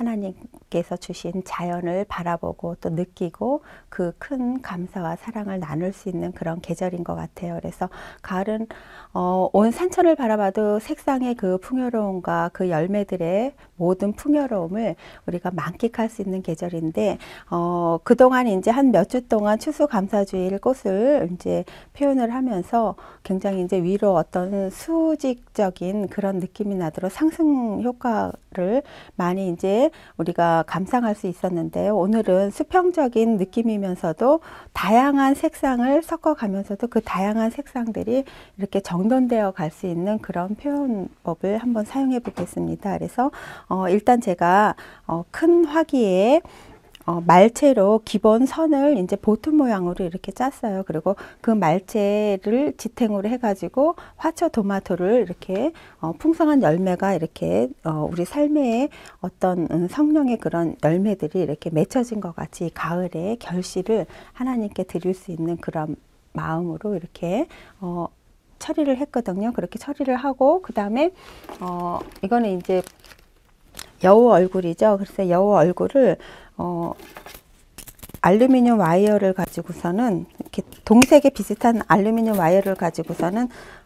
하나님께서 주신 자연을 바라보고 또 느끼고 그 큰 감사와 사랑을 나눌 수 있는 그런 계절인 것 같아요. 그래서 가을은 온 산천을 바라봐도 색상의 그 풍요로움과 그 열매들의 모든 풍요로움을 우리가 만끽할 수 있는 계절인데, 그동안 이제 한 몇 주 동안 추수감사주일 꽃을 이제 표현을 하면서 굉장히 이제 위로 어떤 수직적인 그런 느낌이 나도록 상승 효과를 많이 이제 우리가 감상할 수 있었는데요. 오늘은 수평적인 느낌이면서도 다양한 색상을 섞어가면서도 그 다양한 색상들이 이렇게 정돈되어 갈 수 있는 그런 표현법을 한번 사용해 보겠습니다. 그래서 일단 제가 큰 화기에 말체로 기본 선을 이제 보트 모양으로 이렇게 짰어요. 그리고 그 말체를 지탱으로 해가지고 화초 토마토를 이렇게 풍성한 열매가 이렇게 우리 삶의 어떤 성령의 그런 열매들이 이렇게 맺혀진 것 같이 가을에 결실을 하나님께 드릴 수 있는 그런 마음으로 이렇게 처리를 했거든요. 그렇게 처리를 하고 그 다음에 이거는 이제 여우 얼굴이죠. 그래서 여우 얼굴을 알루미늄 와이어를 가지고서는 이렇게 동색에 비슷한 알루미늄 와이어를 가지고서는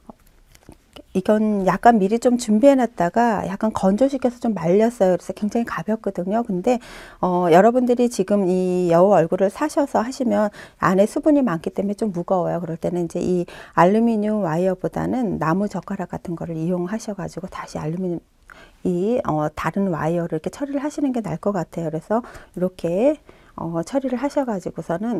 이건 약간 미리 좀 준비해 놨다가 약간 건조시켜서 좀 말렸어요. 그래서 굉장히 가볍거든요. 근데 여러분들이 지금 이 여우 얼굴을 사셔서 하시면 안에 수분이 많기 때문에 좀 무거워요. 그럴 때는 이제 이 알루미늄 와이어보다는 나무 젓가락 같은 거를 이용하셔 가지고 다시 알루미늄 다른 와이어를 이렇게 처리를 하시는 게 나을 것 같아요. 그래서 이렇게 처리를 하셔 가지고서는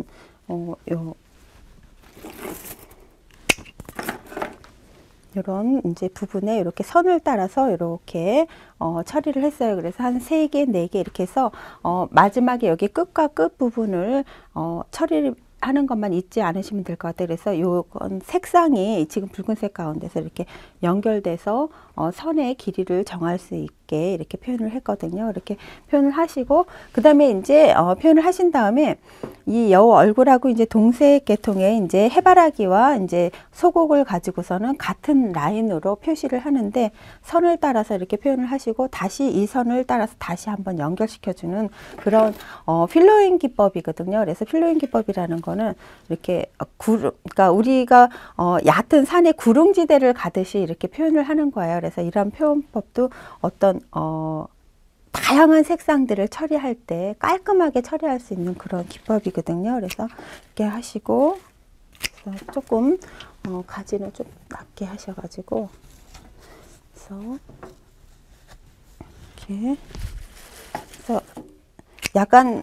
이런 이제 부분에 이렇게 선을 따라서 이렇게 처리를 했어요. 그래서 한 3개, 4개 이렇게 해서 마지막에 여기 끝과 끝 부분을 처리를 하는 것만 잊지 않으시면 될 것 같아요. 그래서 요건 색상이 지금 붉은색 가운데서 이렇게 연결돼서 선의 길이를 정할 수 있게 이렇게 표현을 했거든요. 이렇게 표현을 하시고 그 다음에 이제 표현을 하신 다음에 이 여우 얼굴하고 이제 동색 계통의 이제 해바라기와 이제 소곡을 가지고서는 같은 라인으로 표시를 하는데 선을 따라서 이렇게 표현을 하시고 다시 이 선을 따라서 다시 한번 연결시켜주는 그런 필로잉 기법이거든요. 그래서 필로잉 기법이라는 거는 이렇게 그러니까 우리가 얕은 산의 구릉지대를 가듯이 이렇게 표현을 하는 거예요. 그래서 이런 표현법도 어떤 다양한 색상들을 처리할 때 깔끔하게 처리할 수 있는 그런 기법이거든요. 그래서 이렇게 하시고 그래서 조금 가지는 좀 낮게 하셔가지고 그래서 이렇게 그래서 약간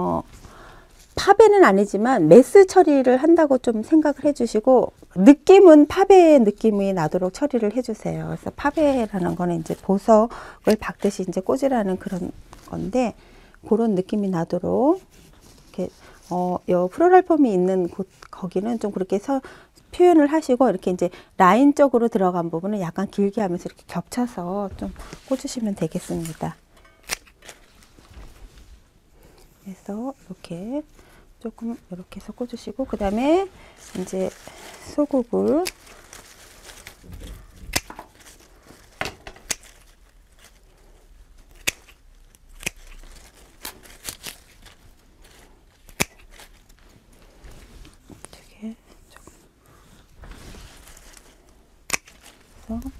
파베는 아니지만 메스 처리를 한다고 좀 생각을 해주시고 느낌은 파베의 느낌이 나도록 처리를 해주세요. 그래서 파베라는 거는 이제 보석을 박듯이 이제 꽂으라는 그런 건데 그런 느낌이 나도록 이렇게 요 플로랄 폼이 있는 곳 거기는 좀 그렇게 표현을 하시고 이렇게 이제 라인 쪽으로 들어간 부분은 약간 길게 하면서 이렇게 겹쳐서 좀 꽂으시면 되겠습니다. 그래서 이렇게 조금 이렇게 해서 꽂으시고 그 다음에 이제 소국을 이렇게 조금 해서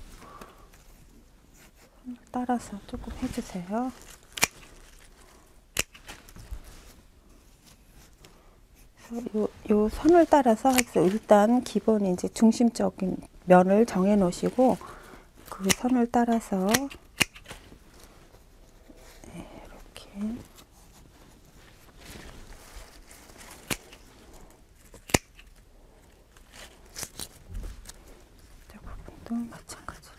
따라서 조금 해주세요. 요 선을 따라서 일단 기본 이제 중심적인 면을 정해 놓으시고 그 선을 따라서 이렇게 이 부분도 마찬가지로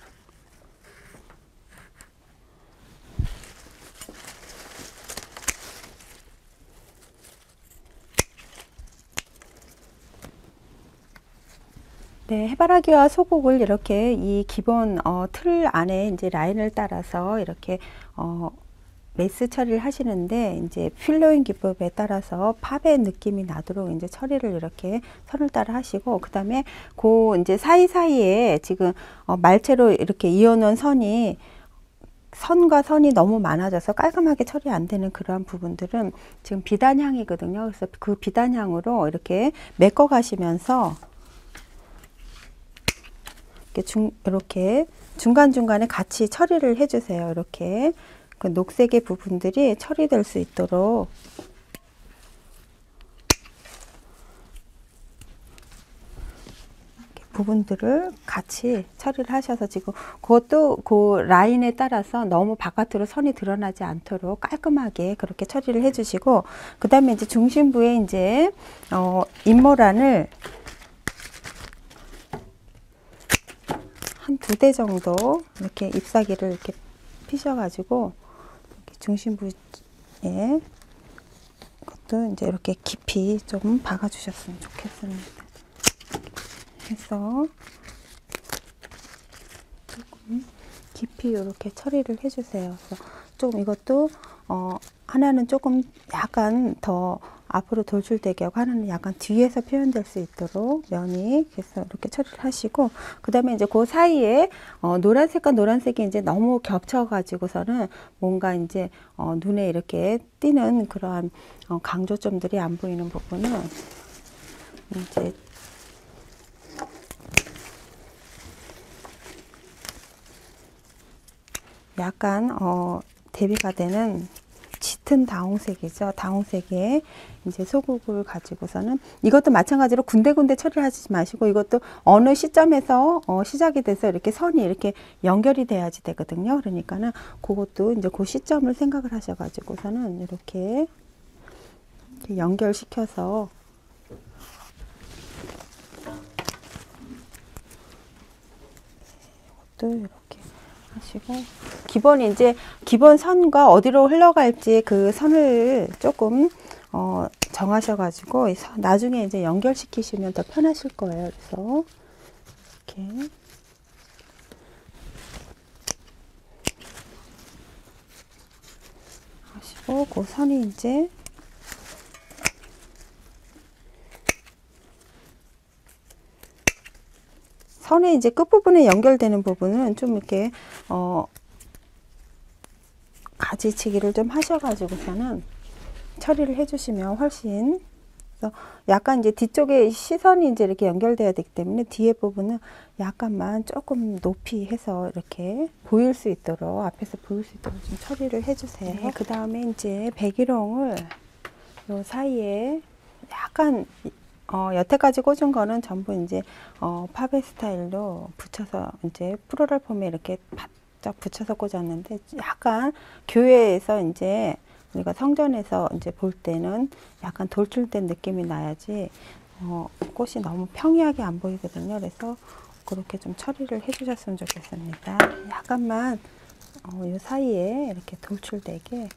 네, 해바라기와 소곡을 이렇게 이 기본 틀 안에 이제 라인을 따라서 이렇게 메스 처리를 하시는데 이제 필로잉 기법에 따라서 팝의 느낌이 나도록 이제 처리를 이렇게 선을 따라 하시고 그 다음에 그 이제 사이사이에 지금 말체로 이렇게 이어놓은 선이 선과 선이 너무 많아져서 깔끔하게 처리 안 되는 그러한 부분들은 지금 비단향이거든요. 그래서 그 비단향으로 이렇게 메꿔 가시면서 이렇게 중간중간에 같이 처리를 해주세요. 이렇게 그 녹색의 부분들이 처리될 수 있도록 부분들을 같이 처리를 하셔서 지금 그것도 그 라인에 따라서 너무 바깥으로 선이 드러나지 않도록 깔끔하게 그렇게 처리를 해주시고, 그 다음에 이제 중심부에 이제 인모란을 한 2대 정도 이렇게 잎사귀를 이렇게 피셔가지고 중심부에 것도 이제 이렇게 깊이 좀 박아주셨으면 좋겠습니다. 해서 조금 깊이 이렇게 처리를 해주세요. 그래서 좀 이것도 하나는 조금 약간 더 앞으로 돌출되게 하고 하나는 약간 뒤에서 표현될 수 있도록 면이 그래서 이렇게 처리를 하시고, 그 다음에 이제 그 사이에 노란색과 노란색이 이제 너무 겹쳐 가지고서는 뭔가 이제 눈에 이렇게 띄는 그러한 강조점들이 안 보이는 부분은 이제 약간 대비가 되는 짙은 다홍색이죠. 다홍색의 이제 소국을 가지고서는 이것도 마찬가지로 군데군데 처리를 하지 마시고, 이것도 어느 시점에서 시작이 돼서 이렇게 선이 이렇게 연결이 돼야지 되거든요. 그러니까는 그것도 이제 그 시점을 생각을 하셔가지고서는 이렇게 연결시켜서 이것도 이렇게 하시고, 기본 이제 기본 선과 어디로 흘러갈지 그 선을 조금 정하셔가지고 나중에 이제 연결시키시면 더 편하실 거예요. 그래서 이렇게 하시고, 그 선이 이제 선의 이제 끝부분에 연결되는 부분은 좀 이렇게 가지치기를 좀 하셔가지고서는 처리를 해주시면 훨씬, 그래서 약간 이제 뒤쪽에 시선이 이제 이렇게 연결돼야 되기 때문에 뒤에 부분은 약간만 조금 높이 해서 이렇게 보일 수 있도록, 앞에서 보일 수 있도록 좀 처리를 해주세요. 네, 그 다음에 이제 백일홍을 요 사이에 약간 여태까지 꽂은 거는 전부 이제 파베 스타일로 붙여서 이제 플로럴 폼에 이렇게 바짝 붙여서 꽂았는데, 약간 교회에서 이제 우리가 성전에서 이제 볼 때는 약간 돌출된 느낌이 나야지 꽃이 너무 평이하게 안 보이거든요. 그래서 그렇게 좀 처리를 해주셨으면 좋겠습니다. 약간만 이 사이에 이렇게 돌출되게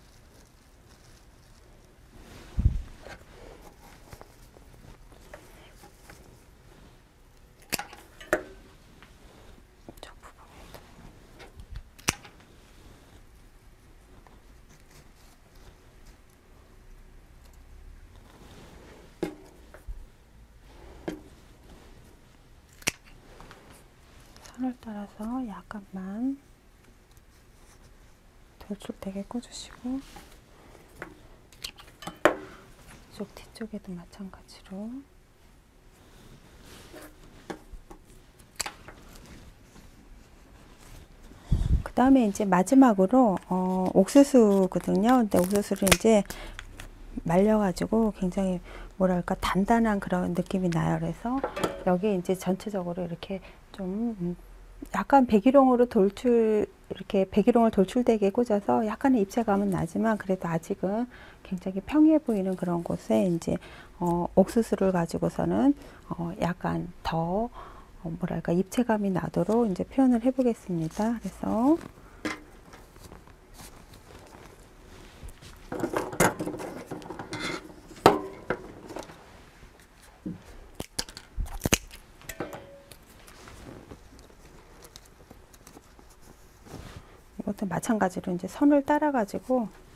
선을 따라서 약간만 돌출되게 꽂으시고, 이쪽 뒤쪽에도 마찬가지로 그 다음에 이제 마지막으로 옥수수거든요. 근데 옥수수를 이제 말려가지고 굉장히 뭐랄까 단단한 그런 느낌이 나요. 그래서 여기 이제 전체적으로 이렇게 좀 약간 백일홍으로 이렇게 백일홍을 돌출되게 꽂아서 약간의 입체감은 나지만 그래도 아직은 굉장히 평이해 보이는 그런 곳에 이제 옥수수를 가지고서는 약간 더 뭐랄까 입체감이 나도록 이제 표현을 해 보겠습니다. 그래서 이것도 마찬가지로 이제 선을 따라 가지고